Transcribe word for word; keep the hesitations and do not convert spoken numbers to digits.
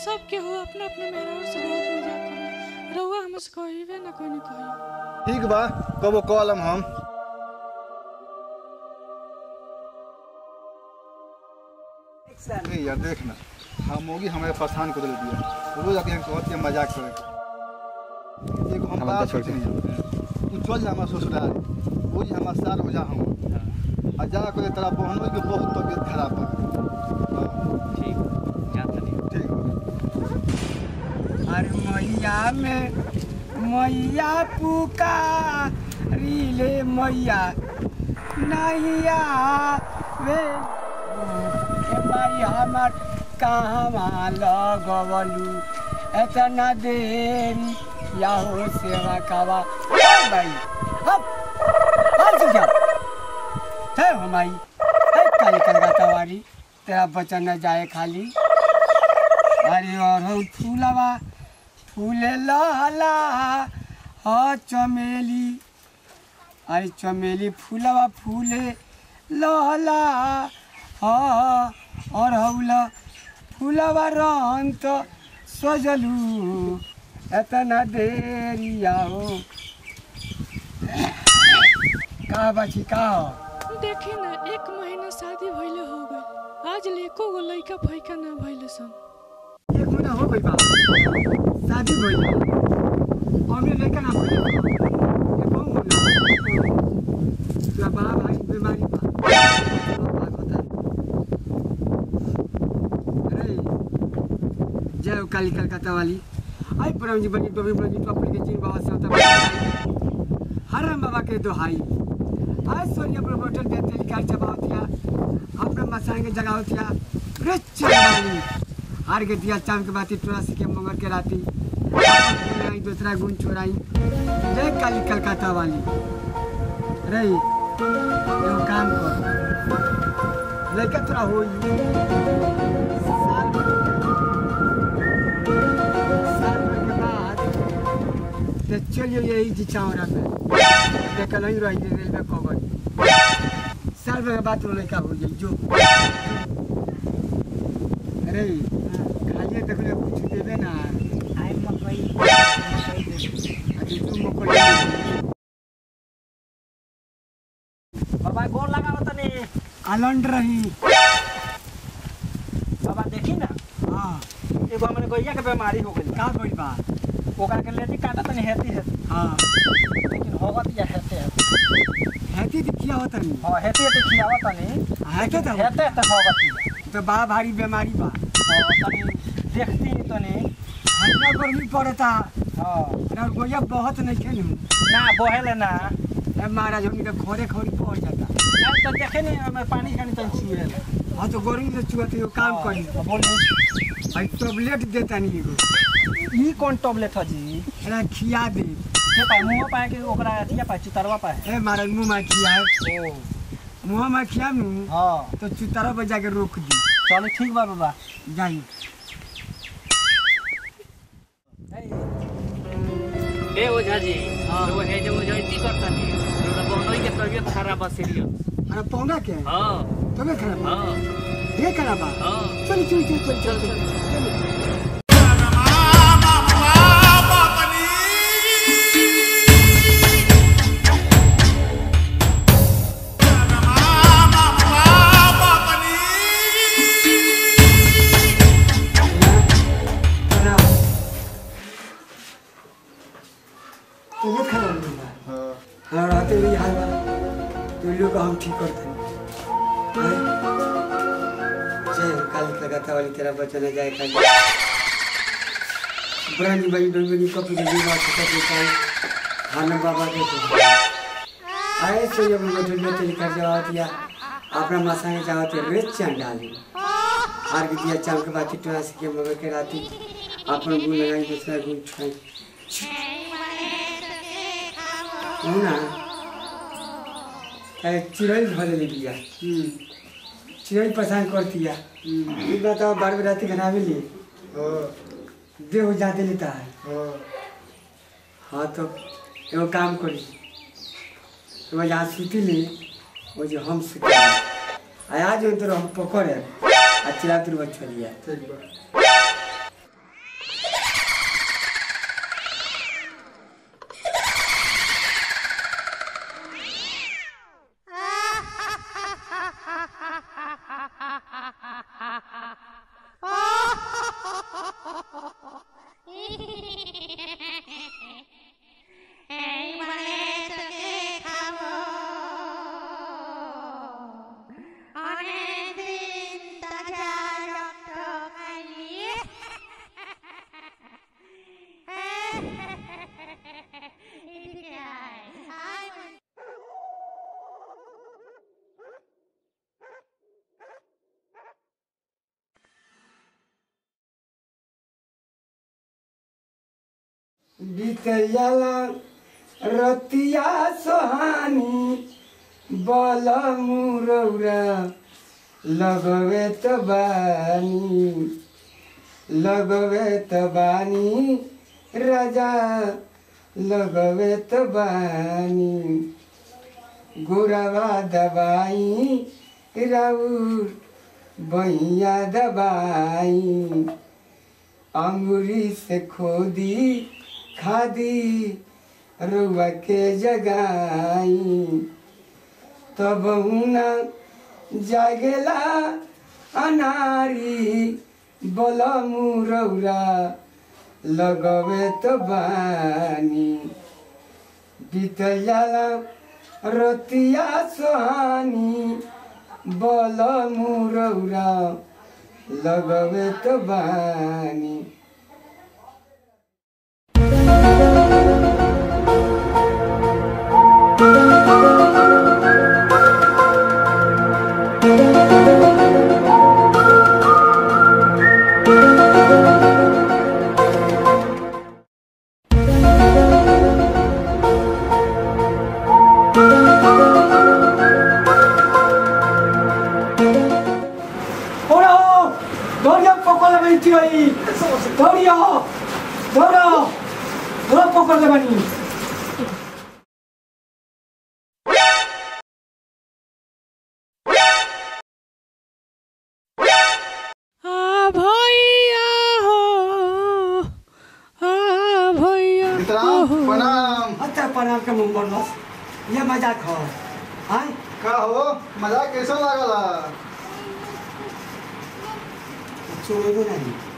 सब के हो अपना अपना मेरा से बहुत मजाक करे रहुआ हमसे कहिबे ना कोई नहीं कही ठीक बा कबो कॉलम हम ए यार देख ना हम होगी हमारे परेशान कर दिया रोज आके हम कहते हैं मजाक करे देखो हम बात सोच नहीं तू चल जा हमारा ससुराल वो जी हमारा सार हो जा हम आ जा करे तेरा बहनों के बहुत तबीयत खराब है ठीक जा तनी ठीक अरे मैया में मैया पुकारी ले मैया नैया वे भाई हमार कहाँ लगवलू एतना देरी या हो सेवा कावा भाई हम हम से जा थे हो माई ए काली कलकत्ता वाली तेरा बचन न जाए खाली अरे और हो फूलवा फूले लहला हा चमेली अरे चमेली फूलवा फूले लहला हाँ और हौला फूलवा रंत सजलू एतना देरिया हो का बाची का हो देखी ना एक महीना शादी भइले हो गई आज लेको गो लइका फइका ना भइले सन एक महीना हो गई बा शादी भइले हमरे लइका ना भइले ये बहु ना बा भाई बीमारी बा जय काली कलकत्ता वाली आई परम जी बनी डोबी बनी तो अपने के जीव बाबा से होता हरम बाबा के दोहाई आज सोनिया पर होटल पे तेल कार जमा होतिया अपने मसांग के जगह होतिया रचवानी हार के दिया चांद के बाती टोरासी के मंगर के राती आई दूसरा गुण छोड़ाई जय काली कलकत्ता वाली रही यो काम कर लेके तोरा होई चलिए यही जी चावरा में देखा नहीं रही रेलवे कवर साल भर बात रो लड़का हो जाए जो अरे खाइए देख ले कुछ देवे ना आई मकई अभी तू मकई बाबा गोर लगाव तनी आलंड रही बाबा देखी ना हां एगो हमने गैया के बीमारी हो गई का भइल बा ओकरा के लेती काटा तनी हेती हेती हां लेकिन होगत या हेते हेते हेती दिखिया होता नहीं हां हेते हेते खियावा तनी हेते तो हेते हेते होगत तो बा भारी बीमारी बा तनी देखती तनी हतना गर्मी पड़ता हां और गोया बहुत नहीं खेलू ना बहेले ना ए महाराज हमनी के खोरे खोरी पड़ जाता ना तो देखे नहीं हमें पानी खानी तनी छुए हां तो गर्मी से चुहत हो काम करी बोल भाई टैबलेट देता नहीं एगो ई कौन टैबलेट है जी अरे खिया दे के पाए मुंह पाए के ओकरा अथिया पाए चुतरवा पाए ए महाराज मुंह में खिया है ओ मुंह में खिया नु हां तो चुतरा बजा के रोक दी चलो ठीक बा बाबा जाई ए ओझा जी हां वो है जो ओझाइती करता नहीं थोड़ा बनोई के तबीयत खराब है सीरियस अरे पौना के हां तबे खराब हां ये खराब हां चल चल चल चल चल हम ठीक करते हैं जय काली कलकत्ता वाली तेरा बचन जाए काली ब्रांडी बनी डोबनी कपी दे बात करते हैं खाना बाबा के तो आए से जब मुझे जो तेरी कर जवाब दिया अपना मसाने जाते रेत चांद डाली हार के दिया चांद के बाती टोरा से के मगर के राती अपन गुण लगाई दूसरा गुण छुई ना चिड़ै धरे ले दिया चिड़ै परेशान कर दिया इतना तो बार बार रात घनावे ले देह जाते लेता है हाँ तो एगो काम करी तो जहाँ सूती ले वो जो हम सूती आज तो हम पकड़े आ चिरा तुर चलिए बीतला रतिया सोहानी बल मुरौरा लगवे त बानी लगवे त बानी राजा लगवे त बानी गोरावा दबाई राउर बैया दबाई अंगूरी से खोदी खादी रुआ के जगाई तब उना जागेला अनारी बोला मुरौरा लगवे तो बानी बीतला रतिया सोहानी बोला मुरौरा लगवे तो बानी। धोरिया धोरा धोरा पकड़ ले बनी आ भैया हो आ भैया सीताराम प्रणाम। अच्छा प्रणाम के मुंह बोलस ये मजाक हो हां का हो मजाक कैसा लागला छोड़ो नहीं